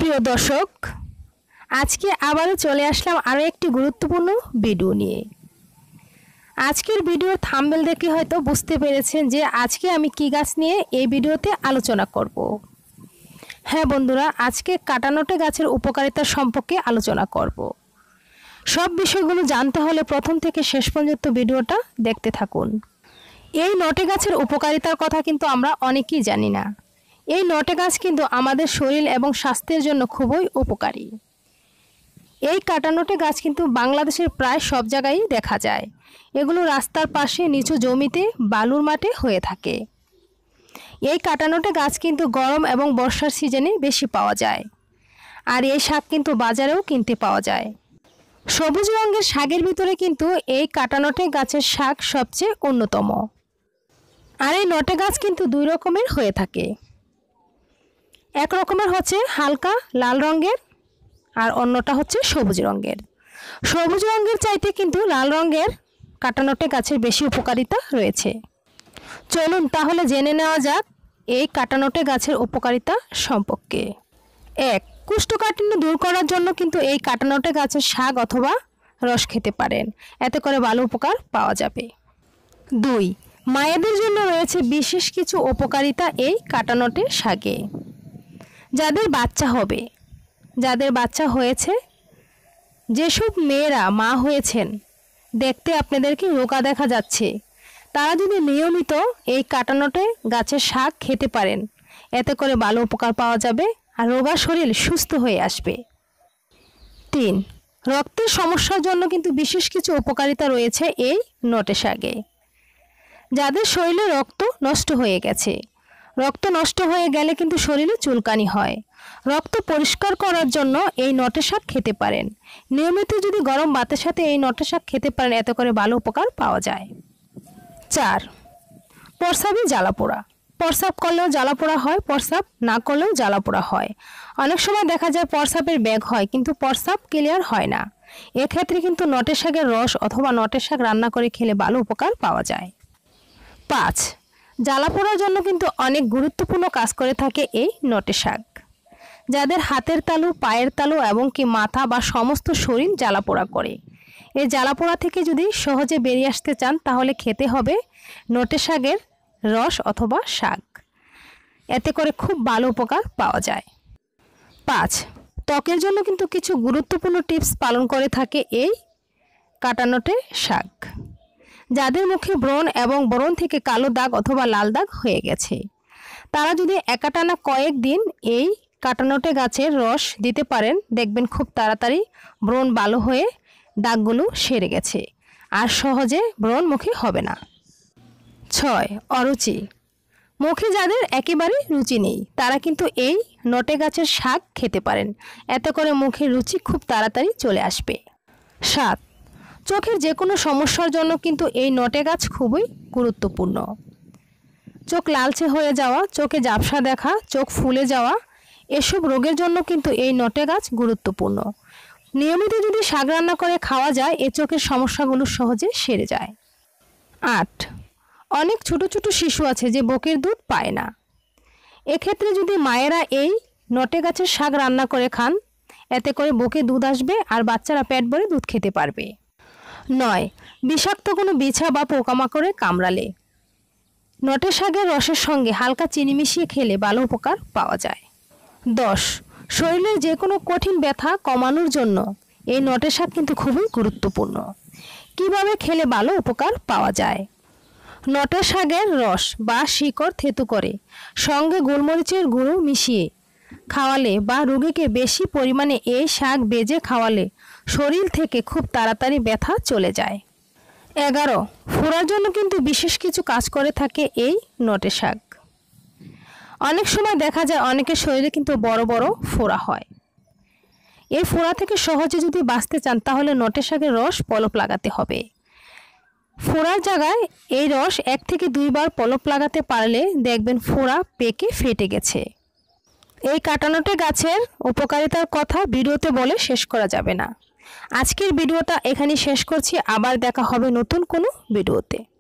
প্রিয় দর্শক, আজকে আবারও চলে আসলাম আরও একটি গুরুত্বপূর্ণ ভিডিও নিয়ে। আজকের ভিডিওর থাম্বনেল দেখে হয়তো বুঝতে পেরেছেন যে আজকে আমি কী গাছ নিয়ে এই ভিডিওতে আলোচনা করব। হ্যাঁ বন্ধুরা, আজকে কাটানোটে গাছের উপকারিতা সম্পর্কে আলোচনা করব। সব বিষয়গুলো জানতে হলে প্রথম থেকে শেষ পর্যন্ত ভিডিওটা দেখতে থাকুন। এই নটে গাছের উপকারিতার কথা কিন্তু আমরা অনেকেই জানি না। এই নটে গাছ কিন্তু আমাদের শরীর এবং স্বাস্থ্যের জন্য খুবই উপকারী। এই কাটানোটে গাছ কিন্তু বাংলাদেশের প্রায় সব জায়গায় দেখা যায়। এগুলো রাস্তার পাশে, নিচু জমিতে, বালুর মাঠে হয়ে থাকে। এই কাটানোটে গাছ কিন্তু গরম এবং বর্ষার সিজনে বেশি পাওয়া যায়। আর এই শাক কিন্তু বাজারেও কিনতে পাওয়া যায়। সবুজ রঙের শাকের ভিতরে কিন্তু এই কাটানোটে গাছের শাক সবচেয়ে অন্যতম। আর এই নটে গাছ কিন্তু দুই রকমের হয়ে থাকে। এক রকমের হচ্ছে হালকা লাল রঙের, আর অন্যটা হচ্ছে সবুজ রঙের। সবুজ রঙের চাইতে কিন্তু লাল রঙের কাটানোটে গাছের বেশি উপকারিতা রয়েছে। চলুন তাহলে জেনে নেওয়া যাক এই কাটানোটে গাছের উপকারিতা সম্পর্কে। 1. কোষ্ঠকাঠিন্য দূর করার জন্য কিন্তু এই কাটানোটে গাছের শাক অথবা রস খেতে পারেন, এতে করে ভালো উপকার পাওয়া যাবে। 2. মায়েদের জন্য রয়েছে বিশেষ কিছু উপকারিতা এই কাটানোটে শাকে। যাদের বাচ্চা হবে, যাদের বাচ্চা হয়েছে, যেসব মেয়েরা মা হয়েছেন, দেখতে আপনাদেরকে রোগা দেখা যাচ্ছে, তারা যদি নিয়মিত এই কাটানোটে গাছের শাক খেতে পারেন, এতে করে ভালো উপকার পাওয়া যাবে আর রোগা শরীর সুস্থ হয়ে আসবে। 3. রক্তের সমস্যার জন্য কিন্তু বিশেষ কিছু উপকারিতা রয়েছে এই নটে শাকে। যাদের শরীরে রক্ত নষ্ট হয়ে গেছে, রক্ত নষ্ট হয়ে গেলে কিন্তু শরীরে চুলকানি হয়, রক্ত পরিষ্কার করার জন্য এই নটে শাক খেতে পারেন। নিয়মিত যদি গরম ভাতের সাথে এই নটে শাক খেতে পারেন, এতে করে ভালো উপকার পাওয়া যায়। 4. প্রস্রাবে জ্বালাপোড়া। প্রস্রাব করলেও জ্বালাপোড়া হয়, প্রস্রাব না করলেও জ্বালাপোড়া হয়। অনেক সময় দেখা যায় প্রস্রাবের ব্যাগ হয় কিন্তু প্রস্রাব ক্লিয়ার হয় না। এক্ষেত্রে কিন্তু নটে শাকের রস অথবা নটে শাক রান্না করে খেলে ভালো উপকার পাওয়া যায়। 5. জ্বালাপোড়ার জন্য কিন্তু অনেক গুরুত্বপূর্ণ কাজ করে থাকে এই নটে শাক। যাদের হাতের তালু, পায়ের তালু এবং কি মাথা বা সমস্ত শরীর জ্বালাপোড়া করে, এই জ্বালাপোড়া থেকে যদি সহজে বেরিয়ে আসতে চান, তাহলে খেতে হবে নটে শাকের রস অথবা শাক, এতে করে খুব ভালো উপকার পাওয়া যায়। 5. ত্বকের জন্য কিন্তু কিছু গুরুত্বপূর্ণ টিপস পালন করে থাকে এই কাটানোটে শাক। যাদের মুখে ব্রণ এবং ব্রণ থেকে কালো দাগ অথবা লাল দাগ হয়ে গেছে, তারা যদি একাটানা কয়েকদিন এই কাটানোটে গাছের রস দিতে পারেন, দেখবেন খুব তাড়াতাড়ি ব্রণ ভালো হয়ে দাগগুলো সেরে গেছে আর সহজে ব্রণ মুখে হবে না। 6. অরুচি। মুখে যাদের একেবারে রুচি নেই, তারা কিন্তু এই নটে গাছের শাক খেতে পারেন, এতে করে মুখে রুচি খুব তাড়াতাড়ি চলে আসবে। 7. চোখের যে কোনো সমস্যার জন্য কিন্তু এই নটে গাছ খুবই গুরুত্বপূর্ণ। চোখ লালচে হয়ে যাওয়া, চোখে ঝাপসা দেখা, চোখ ফুলে যাওয়া, এসব রোগের জন্য কিন্তু এই নটে গাছ গুরুত্বপূর্ণ। নিয়মিত যদি শাক রান্না করে খাওয়া যায়, এই চোখের সমস্যাগুলো সহজে সেরে যায়। 8. অনেক ছোট ছোট শিশু আছে যে বকের দুধ পায় না। এক্ষেত্রে যদি মায়েরা এই নটে গাছের শাক রান্না করে খান, এতে করে বকে দুধ আসবে আর বাচ্চারা পেট ভরে দুধ খেতে পারবে। 9. বিষাক্ত কোনো বিছা বা পোকামাকড়ে কামড়ালে নটে শাকের রসের সঙ্গে হালকা চিনি মিশিয়ে খেলে ভালো উপকার পাওয়া যায়। 10. শরীরের যে কোনো কঠিন ব্যথা কমানোর জন্য এই নটে শাক কিন্তু খুবই গুরুত্বপূর্ণ। কিভাবে খেলে ভালো উপকার পাওয়া যায়? নটে শাকের রস বা শিকড় থেতু করে সঙ্গে গোলমরিচের গুঁড়ো মিশিয়ে খাওয়ালে বা রোগীকে বেশি পরিমাণে এই শাক বেজে খাওয়ালে শরীর থেকে খুব তাড়াতাড়ি ব্যথা চলে যায়। 11. ফোড়ার জন্য কিন্তু বিশেষ কিছু কাজ করে থাকে এই নটে শাক। অনেক সময় দেখা যায় অনেকের শরীরে কিন্তু বড় বড় ফোড়া হয়। এই ফোড়া থেকে সহজে যদি বাঁচতে চান, তাহলে নটে শাকের রস পলক লাগাতে হবে। ফোড়ার জায়গায় এই রস 1 থেকে 2 বার পলক লাগাতে পারলে দেখবেন ফোড়া পেকে ফেটে গেছে। এই কাটানোটে গাছের উপকারিতার কথা ভিডিওতে বলে শেষ করা যাবে না। আজকের ভিডিওটা এখানেই শেষ করছি। আবার দেখা হবে নতুন কোনো ভিডিওতে।